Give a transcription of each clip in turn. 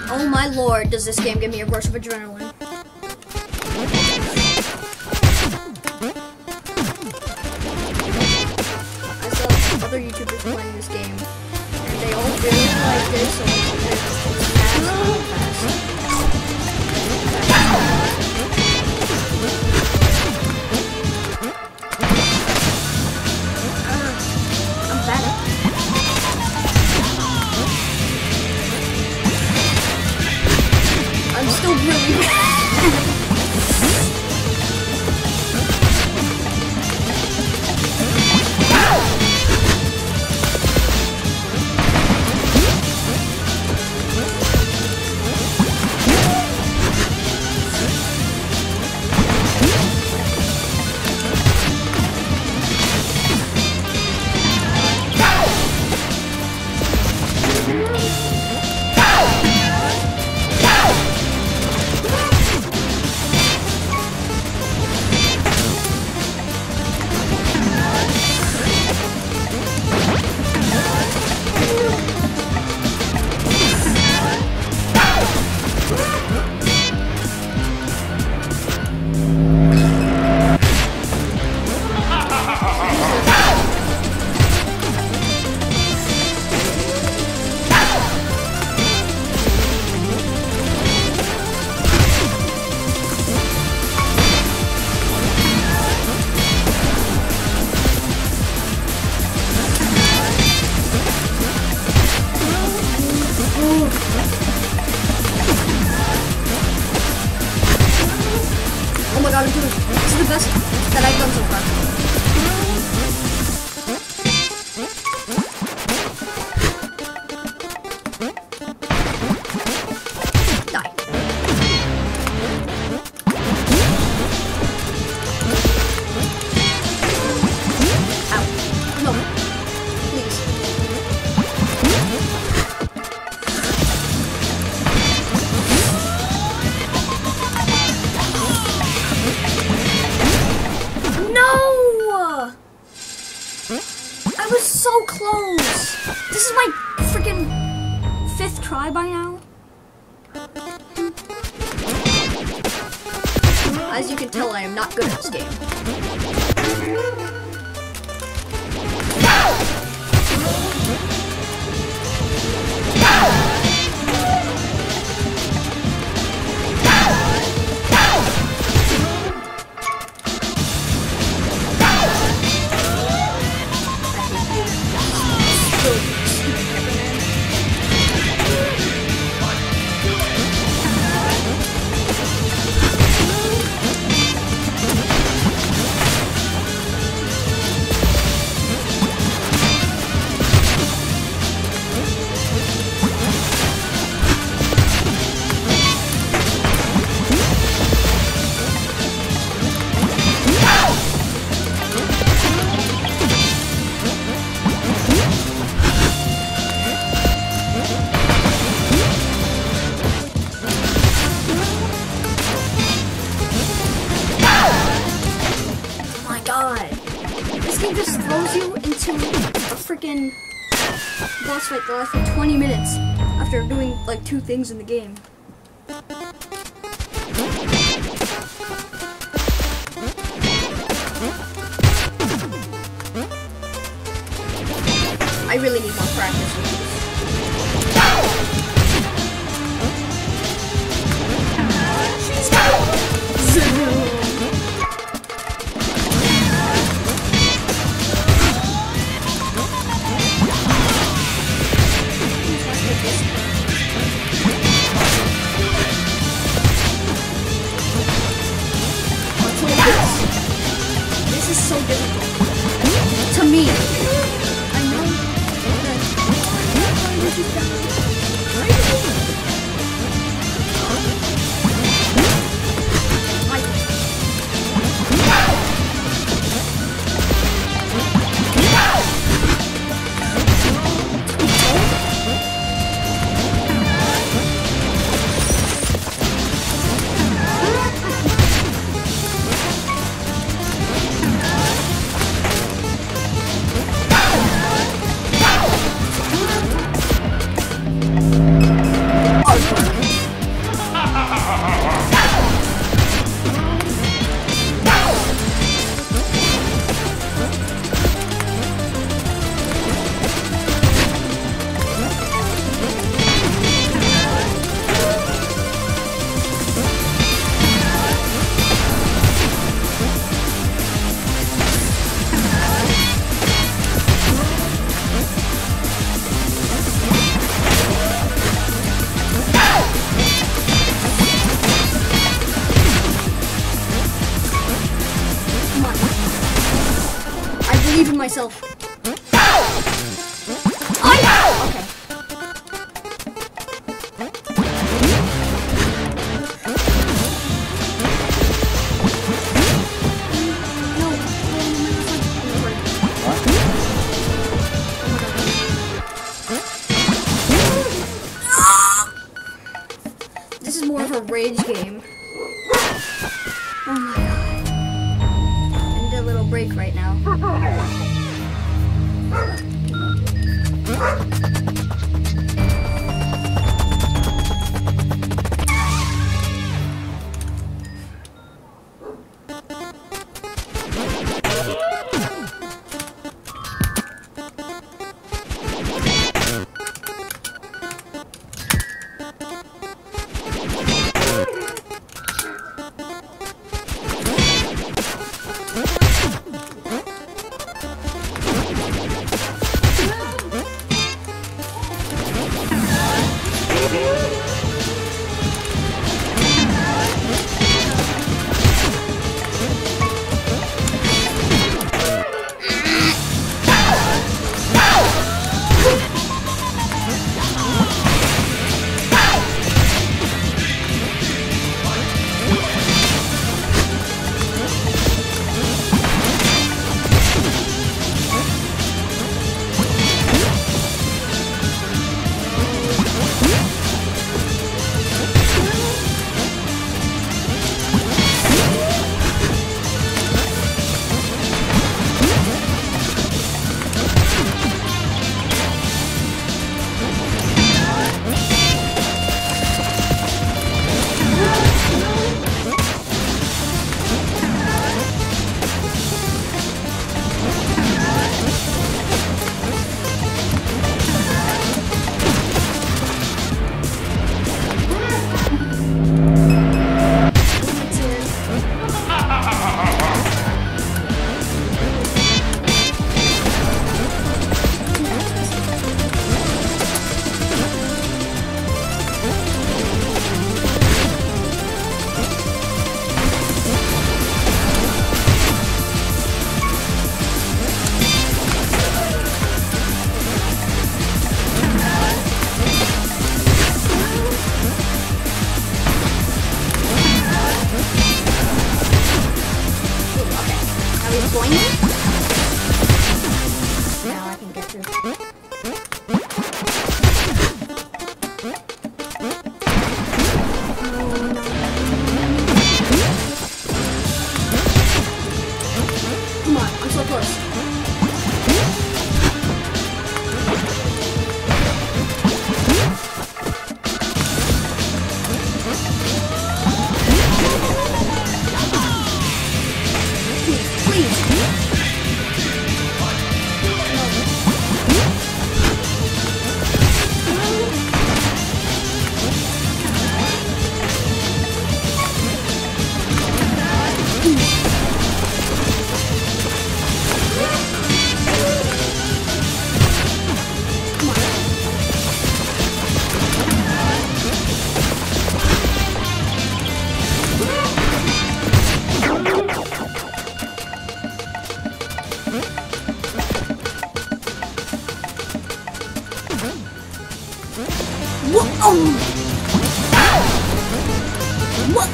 Oh my lord, does this game give me a rush of adrenaline? I saw other YouTubers playing this game, and they all really liked it, so it's fast. I'm bad. I'm still really bad. Oh my god, I'm doing this. This is the best that I've done so far. I was so close! This is my freaking 5th try by now. As you can tell, I am not good at this game. This game just throws you into a freaking boss fight that lasts for 20 minutes after doing like 2 things in the game. I really need more practice with this. This is so difficult to me. I know that myself. Oh no! Okay. This is more of a rage game. Oh my god. I need a little break right now. Now I can get through. Come on, I'm so close. What?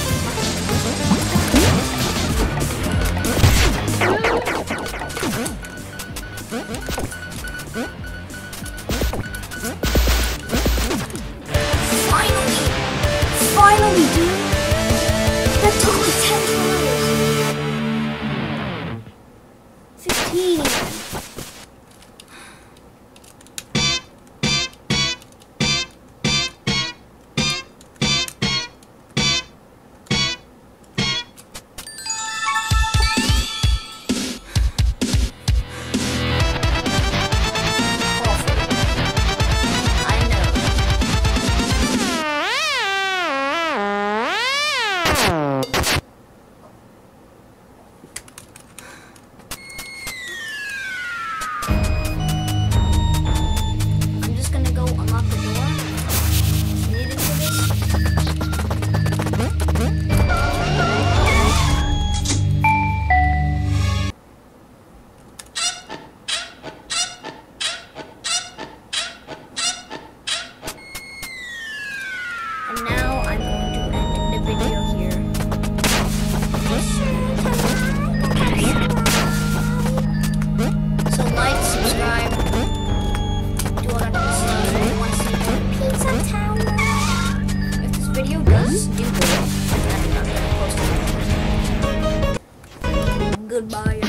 Finally, dude! That took me 10 tries. 15. was stupid. Goodbye.